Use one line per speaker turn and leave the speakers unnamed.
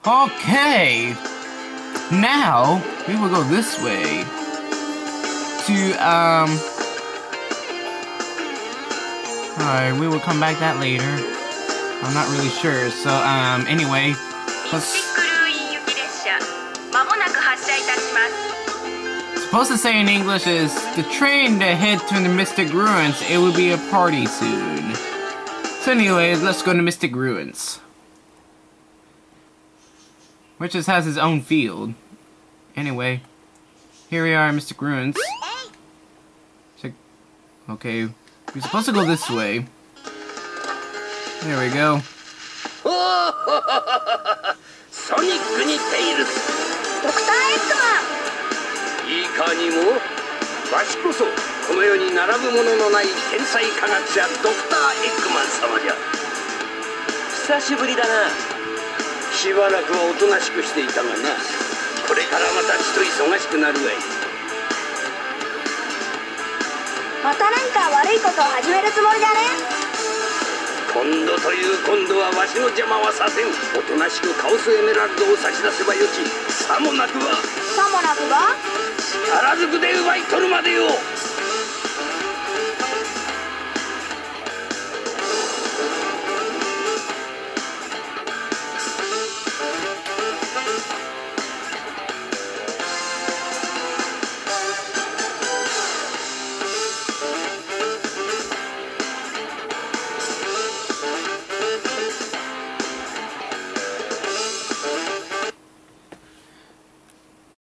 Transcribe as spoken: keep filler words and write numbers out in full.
Okay. Now we will go this way to um. Alright, we will come back that later. I'm not really sure. So um. Anyway, let's. Supposed to say in English is the train that head to the Mystic Ruins. It will be a party soon. So anyway, let's go to Mystic Ruins, which just has its own field. Anyway, here we are in Mystic Ruins. Check. Okay, we're supposed to go this way. There we go.
SonicにTails。ドクターエッグマン。いかにも、わしこそこの世に並ぶもののない天才科学者ドクターエッグマン様じゃ。久しぶりだな。しばらくはおとなしくしていたがな。これからまたちと忙しくなるわい。
またなんか悪いことを始めるつもりだね。
今度という今度はわしの邪魔はさせん。おとなしくカオスエメラルドを差し出せばよし。さもなくは
さもなくば
力ずくで奪い取るまでよ。